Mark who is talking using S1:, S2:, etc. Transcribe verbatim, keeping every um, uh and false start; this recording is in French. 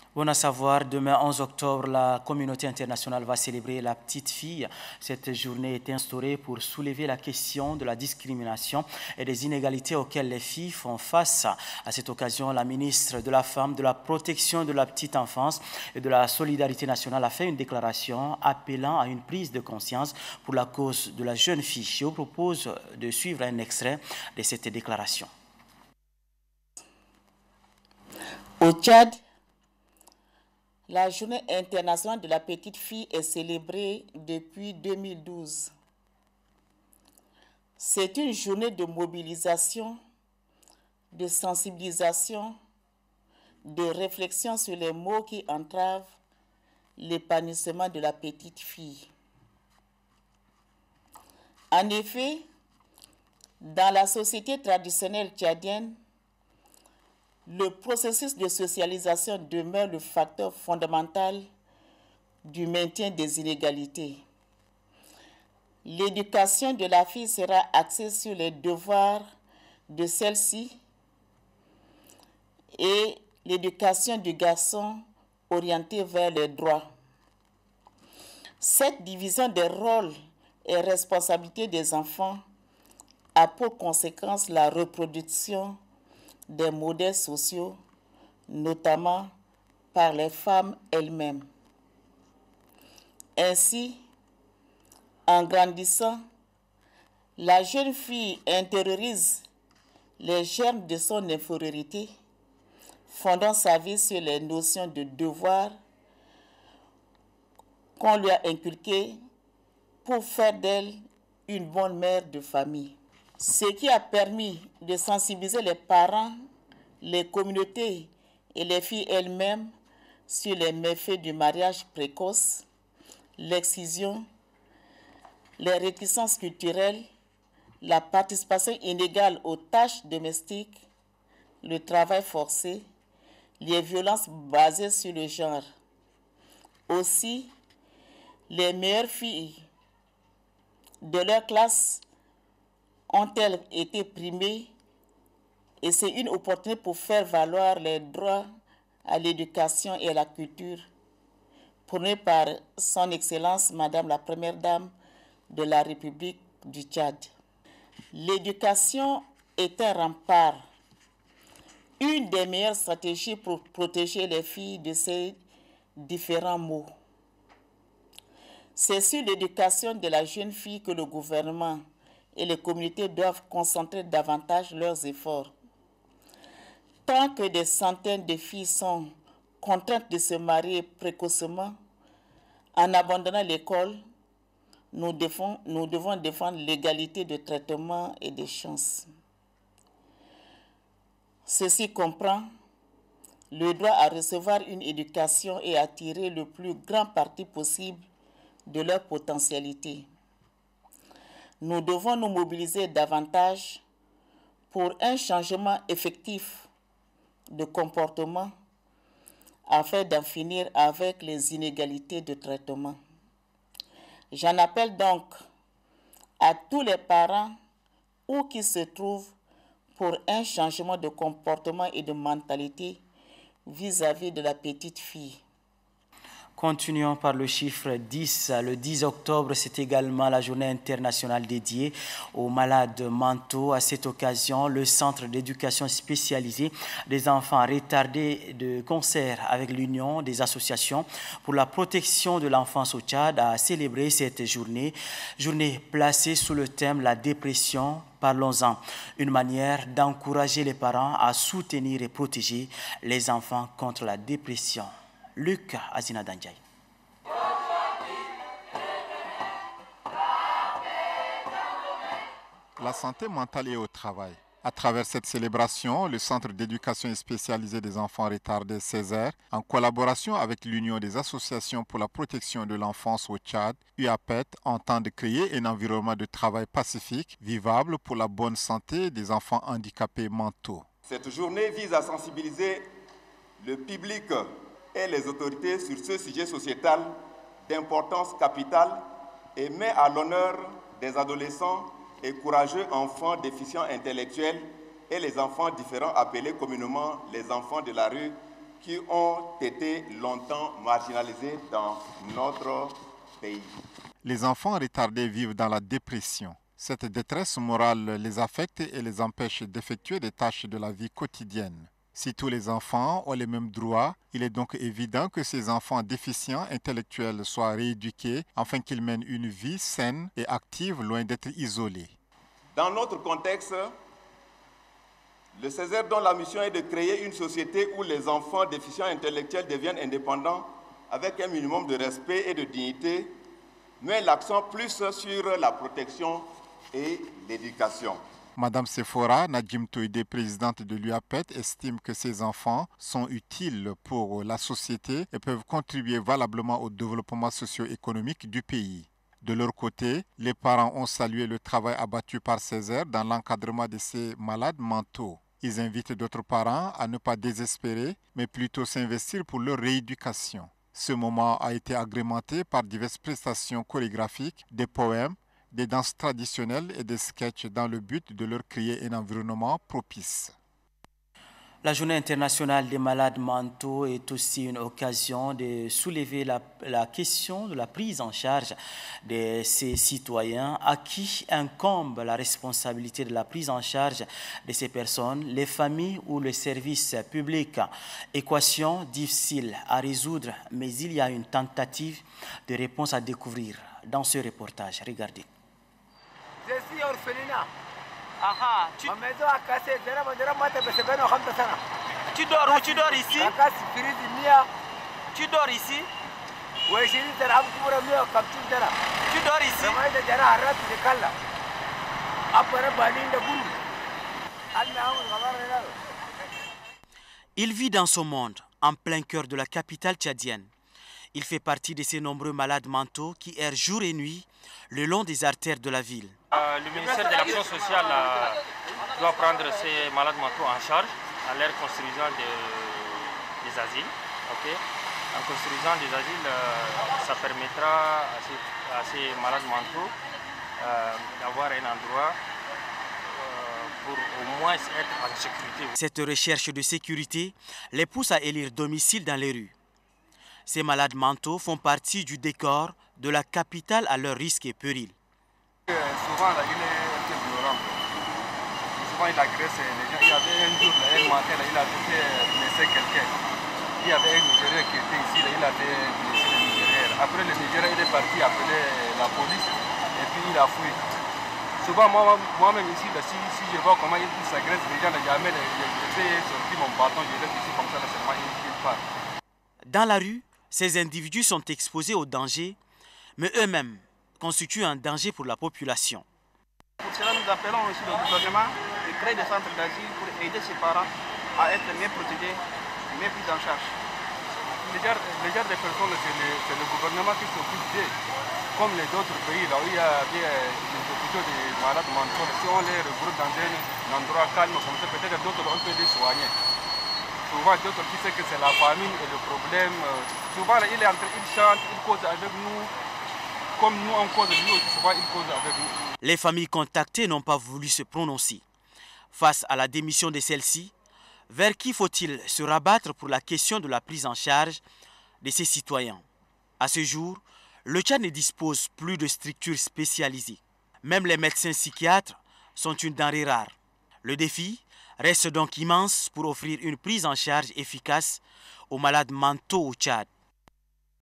S1: Bon à savoir, demain onze octobre, la communauté internationale va célébrer la petite fille. Cette journée est instaurée pour soulever la question de la discrimination et des inégalités auxquelles les filles font face. À cette occasion, la ministre de la Femme, de la Protection de la petite enfance et de la Solidarité nationale a fait une déclaration appelant à une prise de conscience pour la cause de la jeune fille. Je vous propose de suivre un extrait de cette déclaration.
S2: Au Tchad, la Journée internationale de la petite fille est célébrée depuis deux mille douze. C'est une journée de mobilisation, de sensibilisation, de réflexion sur les maux qui entravent l'épanouissement de la petite fille. En effet, dans la société traditionnelle tchadienne, le processus de socialisation demeure le facteur fondamental du maintien des inégalités. L'éducation de la fille sera axée sur les devoirs de celle-ci et l'éducation du garçon orientée vers les droits. Cette division des rôles et responsabilités des enfants a pour conséquence la reproduction des modèles sociaux, notamment par les femmes elles-mêmes. Ainsi, en grandissant, la jeune fille intériorise les germes de son infériorité, fondant sa vie sur les notions de devoir qu'on lui a inculquées pour faire d'elle une bonne mère de famille. Ce qui a permis de sensibiliser les parents, les communautés et les filles elles-mêmes sur les méfaits du mariage précoce, l'excision, les réticences culturelles, la participation inégale aux tâches domestiques, le travail forcé, les violences basées sur le genre. Aussi, les meilleures filles de leur classe ont-elles été primées et c'est une opportunité pour faire valoir les droits à l'éducation et à la culture prônés par son Excellence Madame la Première Dame de la République du Tchad. L'éducation est un rempart, une des meilleures stratégies pour protéger les filles de ces différents maux. C'est sur l'éducation de la jeune fille que le gouvernement et les communautés doivent concentrer davantage leurs efforts. Tant que des centaines de filles sont contraintes de se marier précocement, en abandonnant l'école, nous devons, nous devons défendre l'égalité de traitement et des chances. Ceci comprend le droit à recevoir une éducation et à tirer le plus grand parti possible de leur potentialité. Nous devons nous mobiliser davantage pour un changement effectif de comportement afin d'en finir avec les inégalités de traitement. J'en appelle donc à tous les parents où qu'ils se trouvent pour un changement de comportement et de mentalité vis-à-vis de la petite fille.
S1: Continuons par le chiffre dix. Le dix octobre, c'est également la journée internationale dédiée aux malades mentaux. À cette occasion, le Centre d'éducation spécialisée des enfants retardés de concert avec l'Union des associations pour la protection de l'enfance au Tchad a célébré cette journée, journée placée sous le thème « La dépression ». Parlons-en, une manière d'encourager les parents à soutenir et protéger les enfants contre la dépression. Luc Azina Danjay.
S3: La santé mentale et au travail. À travers cette célébration, le Centre d'éducation spécialisé des enfants retardés Césaire, en collaboration avec l'Union des associations pour la protection de l'enfance au Tchad, U A P E T, entend de créer un environnement de travail pacifique, vivable pour la bonne santé des enfants handicapés mentaux.
S4: Cette journée vise à sensibiliser le public et les autorités sur ce sujet sociétal d'importance capitale et met à l'honneur des adolescents et courageux enfants déficients intellectuels et les enfants différents appelés communément les enfants de la rue qui ont été longtemps marginalisés dans notre pays.
S3: Les enfants retardés vivent dans la dépression. Cette détresse morale les affecte et les empêche d'effectuer des tâches de la vie quotidienne. Si tous les enfants ont les mêmes droits, il est donc évident que ces enfants déficients intellectuels soient rééduqués afin qu'ils mènent une vie saine et active, loin d'être isolés.
S4: Dans notre contexte, le Césaire, dont la mission est de créer une société où les enfants déficients intellectuels deviennent indépendants avec un minimum de respect et de dignité, met l'accent plus sur la protection et l'éducation.
S3: Madame Sephora Nadjim Toïdé, présidente de l'U A P E T, estime que ces enfants sont utiles pour la société et peuvent contribuer valablement au développement socio-économique du pays. De leur côté, les parents ont salué le travail abattu par Césaire dans l'encadrement de ces malades mentaux. Ils invitent d'autres parents à ne pas désespérer, mais plutôt s'investir pour leur rééducation. Ce moment a été agrémenté par diverses prestations chorégraphiques, des poèmes, des danses traditionnelles et des sketchs dans le but de leur créer un environnement propice.
S1: La Journée internationale des malades mentaux est aussi une occasion de soulever la, la question de la prise en charge de ces citoyens à qui incombe la responsabilité de la prise en charge de ces personnes, les familles ou les services publics. Équation difficile à résoudre, mais il y a une tentative de réponse à découvrir dans ce reportage. Regardez.
S5: Je suis orphelinat.
S1: Aha, tu...
S5: Ma maison a cassé.
S1: Tu dors où? Tu dors ici? Tu dors ici?
S5: Oui, je suis là.
S1: Tu dors ici? Il vit dans son monde, en plein cœur de la capitale tchadienne. Il fait partie de ces nombreux malades mentaux qui errent jour et nuit le long des artères de la ville.
S6: Euh, le ministère de l'Action sociale euh, doit prendre ces malades mentaux en charge en leur construisant des, des asiles. Okay? En construisant des asiles, euh, ça permettra à ces, à ces malades mentaux euh, d'avoir un endroit euh, pour au moins être en sécurité.
S1: Cette recherche de sécurité les pousse à élire domicile dans les rues. Ces malades mentaux font partie du décor de la capitale à leur risque et péril.
S7: Souvent, là, il est un peu violent. Souvent, il agresse les gens. Il y avait un jour, là, un matin, là, il a fait blesser quelqu'un. Il y avait un Nigérien qui était ici, là, il a fait blesser le Nigérien. Après, le Nigérien, il est parti appeler la police et puis il a fui. Souvent, moi-même moi ici, là, si, si je vois comment il s'agresse les gens, là, jamais je fais sortir mon bâton, je reste ici comme ça, là, seulement il part.
S1: Dans la rue, ces individus sont exposés au danger, mais eux-mêmes constituent un danger pour la population.
S8: Pour cela, nous appelons aussi le gouvernement de créer des centres d'asile pour aider ces parents à être mieux protégés, mieux pris en charge.
S7: Les genres de personnes, c'est le, le gouvernement qui s'occupe d'eux. Comme les autres pays, là où il y a des, des hôpitaux de malades mentaux, si on les regroupe dans un, un endroit calme comme ça, peut-être d'autres on peut les soigner. Souvent, d'autres qui savent que c'est la famine et le problème. Souvent, là, il est entre, il chante, il cause avec nous. Comme nous, on cause lui aussi, souvent, il cause avec nous.
S1: Les familles contactées n'ont pas voulu se prononcer. Face à la démission de celle-ci, vers qui faut-il se rabattre pour la question de la prise en charge de ces citoyens? À ce jour, le Tchad ne dispose plus de structures spécialisées. Même les médecins psychiatres sont une denrée rare. Le défi reste donc immense pour offrir une prise en charge efficace aux malades mentaux au Tchad.